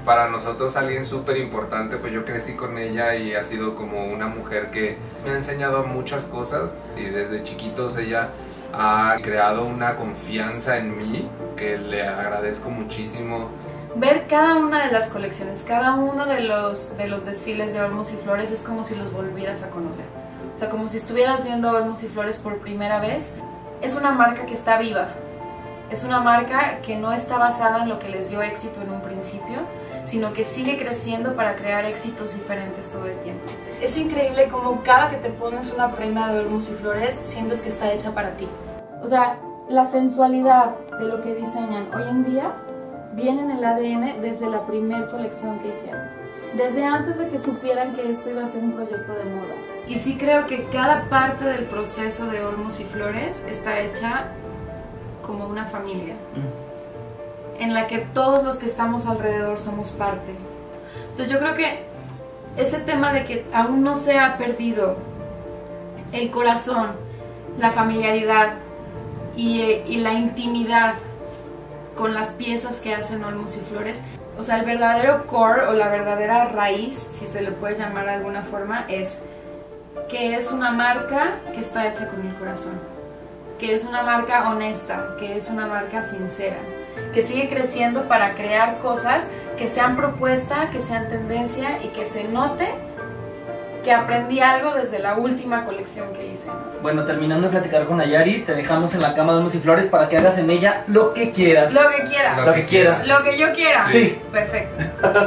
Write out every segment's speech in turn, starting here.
para nosotros alguien súper importante, pues yo crecí con ella y ha sido como una mujer que me ha enseñado muchas cosas y desde chiquitos ella ha creado una confianza en mí que le agradezco muchísimo. Ver cada una de las colecciones, cada uno de los desfiles de Olmos y Flores es como si los volvieras a conocer. O sea, como si estuvieras viendo Olmos y Flores por primera vez. Es una marca que está viva. Es una marca que no está basada en lo que les dio éxito en un principio, sino que sigue creciendo para crear éxitos diferentes todo el tiempo. Es increíble como cada que te pones una prenda de Olmos y Flores sientes que está hecha para ti. O sea, la sensualidad de lo que diseñan hoy en día viene en el ADN desde la primera colección que hicieron. Desde antes de que supieran que esto iba a ser un proyecto de moda. Y sí creo que cada parte del proceso de Olmos y Flores está hecha como una familia, en la que todos los que estamos alrededor somos parte. Entonces yo creo que ese tema de que aún no se ha perdido el corazón, la familiaridad y la intimidad con las piezas que hacen Olmos y Flores, o sea, el verdadero core o la verdadera raíz, si se le puede llamar de alguna forma, es que es una marca que está hecha con el corazón, que es una marca honesta, que es una marca sincera, que sigue creciendo para crear cosas que sean propuesta, que sean tendencia y que se note que aprendí algo desde la última colección que hice. Bueno, terminando de platicar con Nayari, te dejamos en la cama de Olmos y Flores para que hagas en ella lo que quieras. Lo que quiera. Lo que quieras. Lo que yo quiera. Sí. Perfecto.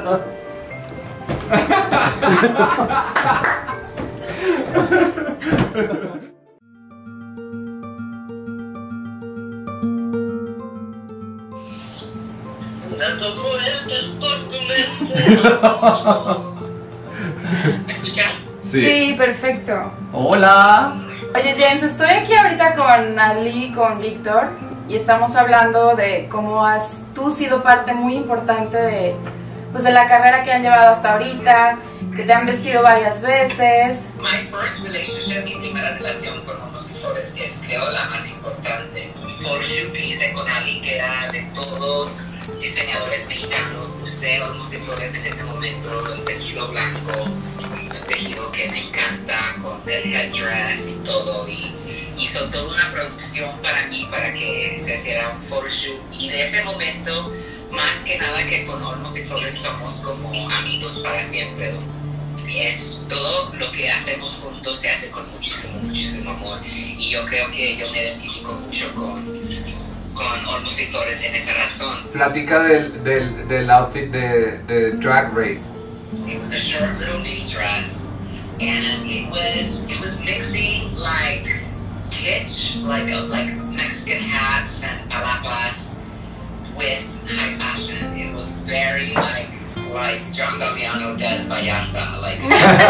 Dando vueltas por tu mente. ¿Me escuchas? Sí, perfecto. Hola. Oye James, estoy aquí ahorita con Ali, con Víctor, y estamos hablando de cómo has tú sido parte muy importante de la carrera que han llevado hasta ahorita, que te han vestido varias veces. My first relationship, mi primera relación con Olmos y Flores es creo la más importante. Un photoshoot que hice con Ali que era de todos diseñadores mexicanos. Usé Olmos y Flores en ese momento, el vestido blanco, el tejido que me encanta, con el headdress y todo, y hizo toda una producción para mí, para que se hiciera un photoshoot, y de ese momento, más que nada que con Olmos y Flores somos como amigos para siempre, ¿no? Es todo lo que hacemos juntos se hace con muchísimo amor, y yo creo que yo me identifico mucho con Olmos y Flores en esa razón. Platica del outfit de Drag Race. It was a short little mini dress, and it was mixing like kitsch, like Mexican hats and palapas with high fashion. It was very like John Galliano does Vallarta, like.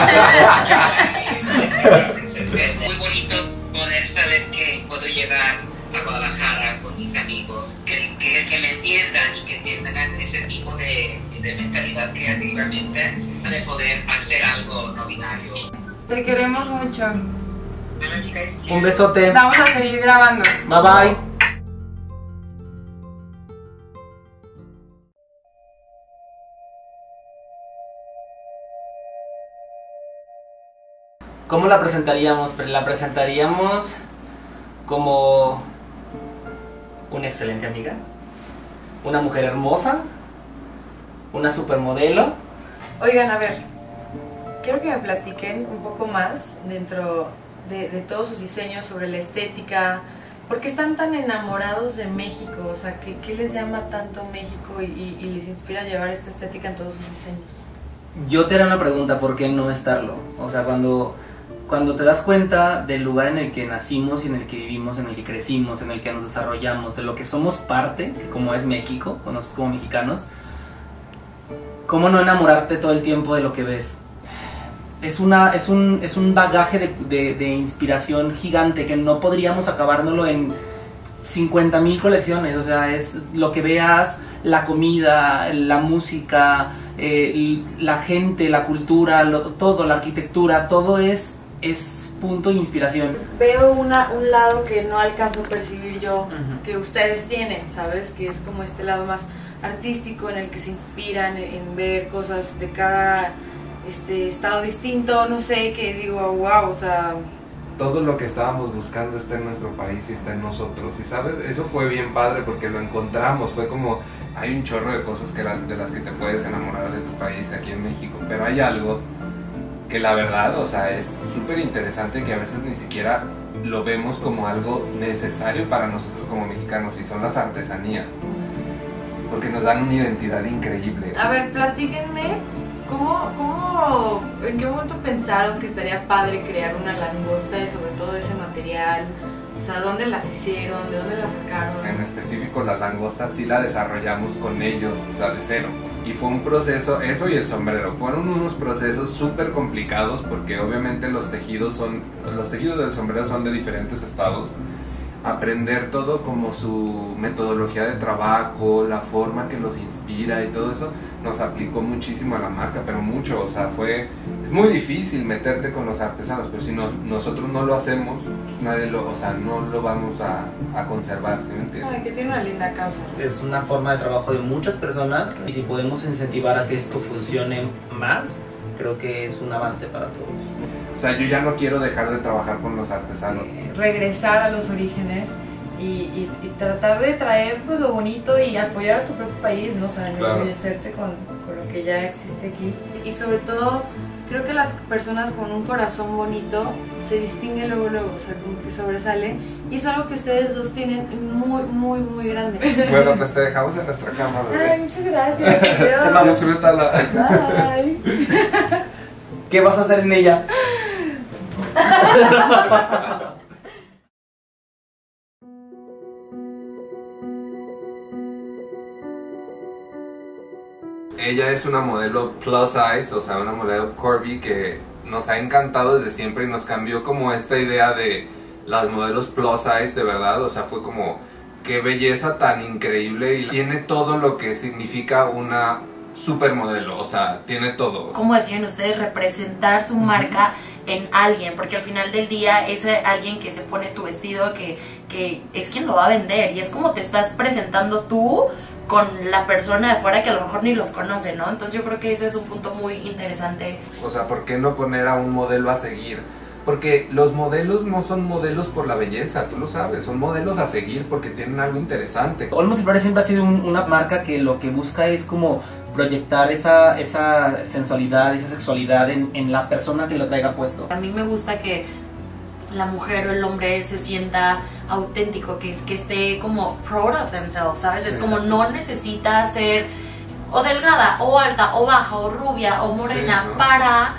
Es muy bonito poder saber que puedo llegar a Guadalajara con mis amigos, que me entiendan y que tengan ese tipo de mentalidad creativamente, de poder hacer algo no binario. Te queremos mucho. Un besote. Vamos a seguir grabando. Bye bye. ¿Cómo la presentaríamos? La presentaríamos como una excelente amiga, una mujer hermosa, una supermodelo. Oigan, a ver, quiero que me platiquen un poco más dentro de todos sus diseños sobre la estética. ¿Por qué están tan enamorados de México? O sea, ¿qué les llama tanto México y les inspira a llevar esta estética en todos sus diseños? Yo te haré una pregunta, ¿por qué no estarlo? O sea, cuando te das cuenta del lugar en el que nacimos y en el que vivimos, en el que crecimos, en el que nos desarrollamos, de lo que somos parte, que como es México, o nosotros como mexicanos, ¿cómo no enamorarte todo el tiempo de lo que ves? Es un bagaje de inspiración gigante que no podríamos acabárnoslo en 50,000 colecciones. O sea, es lo que veas, la comida, la música, la gente, la cultura, todo, la arquitectura, todo es punto de inspiración. Veo un lado que no alcanzo a percibir yo, que ustedes tienen, ¿sabes? Que es como este lado más artístico en el que se inspiran en ver cosas de cada estado distinto, no sé, que digo, wow, o sea... Todo lo que estábamos buscando está en nuestro país y está en nosotros, y sabes, eso fue bien padre porque lo encontramos, fue como, hay un chorro de cosas de las que te puedes enamorar de tu país aquí en México, pero hay algo que la verdad, o sea, es súper interesante que a veces ni siquiera lo vemos como algo necesario para nosotros como mexicanos, y son las artesanías, porque nos dan una identidad increíble. A ver, platíquenme, ¿en qué momento pensaron que estaría padre crear una langosta y sobre todo ese material? O sea, ¿dónde las hicieron? ¿De dónde las sacaron? En específico la langosta sí la desarrollamos con ellos, o sea, de cero. Y fue un proceso, eso y el sombrero, fueron unos procesos súper complicados porque obviamente los tejidos del sombrero son de diferentes estados. Aprender todo como su metodología de trabajo, la forma que los inspira y todo eso nos aplicó muchísimo a la marca, pero mucho, o sea, es muy difícil meterte con los artesanos, pero si nosotros no lo hacemos, pues no lo vamos a conservar, ¿sí me entiendes? Ay, que tiene una linda causa. Es una forma de trabajo de muchas personas y si podemos incentivar a que esto funcione más, creo que es un avance para todos. O sea, yo ya no quiero dejar de trabajar con los artesanos. Regresar a los orígenes y tratar de traer pues lo bonito y apoyar a tu propio país, ¿no? O sea, enorgullecerte con lo que ya existe aquí. Y sobre todo, creo que las personas con un corazón bonito se distinguen luego, o sea, como que sobresale. Y es algo que ustedes dos tienen muy, muy, muy grande. Bueno, pues te dejamos en nuestra cama, bebé. Ay, muchas gracias. Te vamos. Disfrútala. Bye. ¿Qué vas a hacer en ella? Ella es una modelo plus size, o sea, una modelo curvy que nos ha encantado desde siempre y nos cambió como esta idea de las modelos plus size, de verdad, o sea, fue como, qué belleza tan increíble y tiene todo lo que significa una supermodelo, o sea, tiene todo. Como decían ustedes, representar su marca en alguien, porque al final del día es alguien que se pone tu vestido, que es quien lo va a vender, y es como te estás presentando tú con la persona de fuera que a lo mejor ni los conoce, ¿no? Entonces yo creo que ese es un punto muy interesante. O sea, ¿por qué no poner a un modelo a seguir? Porque los modelos no son modelos por la belleza, tú lo sabes, son modelos a seguir porque tienen algo interesante. Olmos y Flores siempre ha sido una marca que lo que busca es como proyectar esa sensualidad, esa sexualidad en la persona que lo traiga puesto. A mí me gusta que la mujer o el hombre se sienta auténtico, que esté como proud of themselves, ¿sabes? Es como no necesita ser o delgada, o alta, o baja, o rubia, o morena, sí, ¿no? para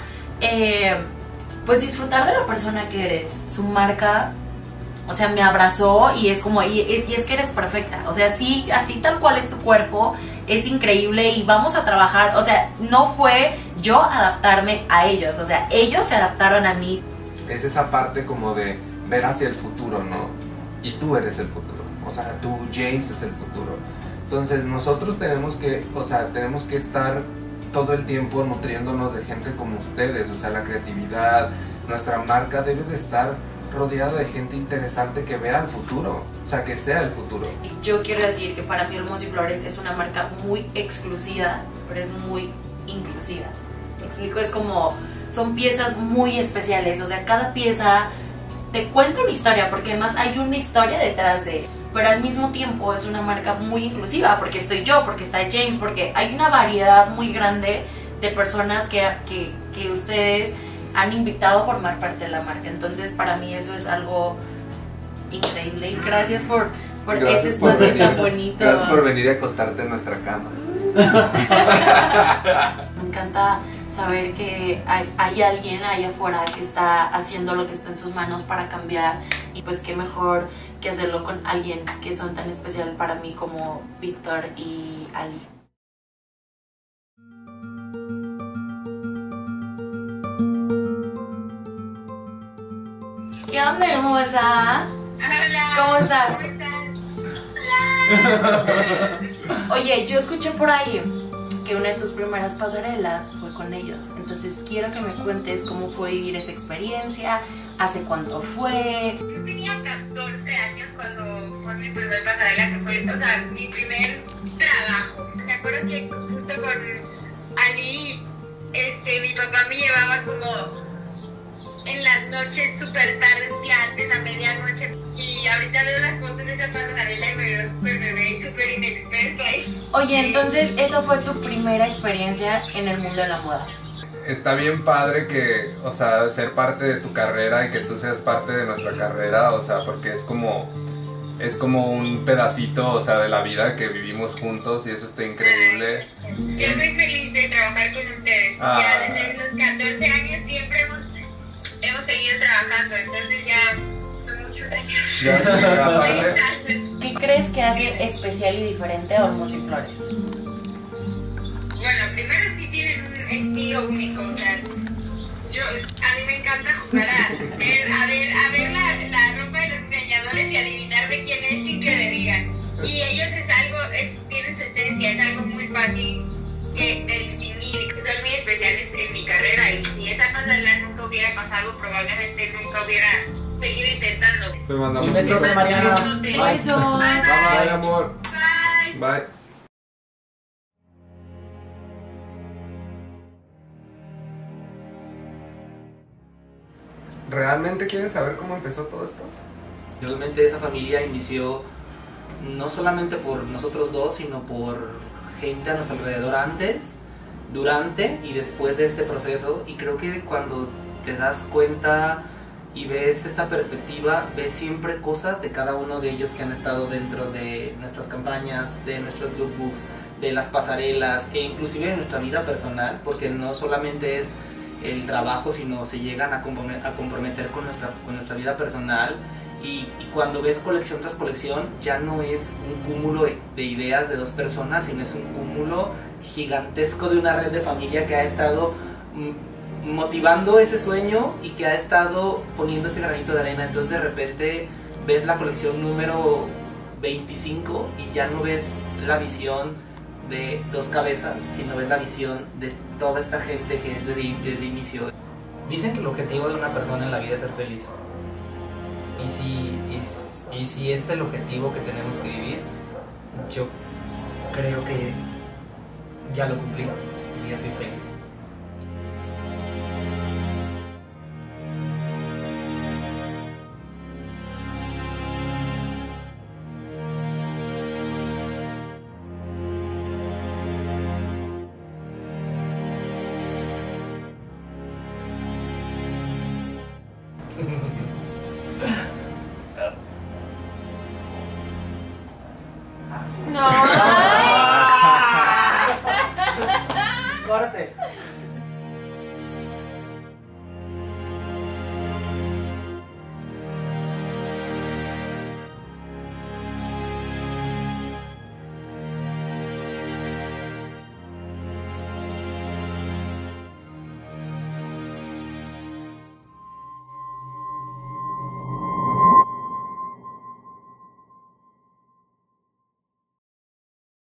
pues disfrutar de la persona que eres. Su marca, o sea, me abrazó y es como, y es que eres perfecta, o sea, así tal cual es tu cuerpo, es increíble y vamos a trabajar, o sea, no fue yo adaptarme a ellos, o sea, ellos se adaptaron a mí. Es esa parte como de ver hacia el futuro, ¿no? Y tú eres el futuro, o sea, tú, James, es el futuro. Entonces nosotros tenemos que estar todo el tiempo nutriéndonos de gente como ustedes, o sea, la creatividad, nuestra marca debe de estar rodeado de gente interesante que vea el futuro, o sea, que sea el futuro. Yo quiero decir que para mí Olmos y Flores es una marca muy exclusiva, pero es muy inclusiva. Me explico, es como, son piezas muy especiales, o sea, cada pieza te cuenta una historia, porque además hay una historia detrás de, pero al mismo tiempo es una marca muy inclusiva, porque estoy yo, porque está James, porque hay una variedad muy grande de personas que ustedes han invitado a formar parte de la marca. Entonces para mí eso es algo increíble y gracias por este espacio tan bonito. Gracias por venir a acostarte en nuestra cama. Me encanta saber que hay alguien ahí afuera que está haciendo lo que está en sus manos para cambiar, y pues qué mejor que hacerlo con alguien que son tan especial para mí como Víctor y Ali. ¿Qué onda, hermosa? Hola. ¿Cómo estás? ¿Cómo estás? Hola. Oye, yo escuché por ahí que una de tus primeras pasarelas fue con ellos. Entonces quiero que me cuentes cómo fue vivir esa experiencia, hace cuánto fue. Yo tenía 14 años cuando fue mi primer pasarela, que fue, o sea, mi primer trabajo. acuerdo que justo con Ali, mi papá me llevaba como en las noches súper tarde, un día antes, a medianoche. Y ahorita veo las fotos de esa pasarela y me veo súper bebé y súper inexperta. Oye, entonces, ¿esa fue tu primera experiencia en el mundo de la moda? Está bien padre que, o sea, ser parte de tu carrera y que tú seas parte de nuestra carrera, o sea, porque es como un pedacito, o sea, de la vida que vivimos juntos y eso está increíble. Yo soy feliz de trabajar con ustedes. Ya desde los 14 años siempre hemos seguido trabajando, entonces ya son muchos años. Ya, 6 años. ¿Qué crees que hace especial y diferente a Olmos y Flores? Bueno, primero es que tienen un estilo único, o sea, a mí me encanta jugar a ver la ropa de los diseñadores y adivinar de quién es sin que le digan. Y ellos tienen su esencia, es algo muy fácil de distinguir y que son muy especiales en mi carrera. Y si esa pasarela nunca hubiera pasado, probablemente nunca hubiera seguido intentando. Te mandamos Un besote, Mariana. Besos. Bye, amor. Bye. Bye. ¿Realmente quieren saber cómo empezó todo esto? Realmente esa familia inició no solamente por nosotros dos, sino por gente a nuestro alrededor antes, durante y después de este proceso. Y creo que cuando te das cuenta y ves esta perspectiva, ves siempre cosas de cada uno de ellos que han estado dentro de nuestras campañas, de nuestros lookbooks, de las pasarelas e inclusive de nuestra vida personal, porque no solamente es el trabajo, sino se llegan a comprometer con nuestra vida personal. Y cuando ves colección tras colección, ya no es un cúmulo de ideas de dos personas, sino es un cúmulo gigantesco de una red de familia que ha estado motivando ese sueño y que ha estado poniendo ese granito de arena. Entonces de repente ves la colección número 25 y ya no ves la visión de dos cabezas, sino ves la visión de toda esta gente que es desde inicio. Dicen que el objetivo de una persona en la vida es ser feliz. Y si ese es el objetivo que tenemos que vivir, yo creo que ya lo cumplí y ya soy feliz.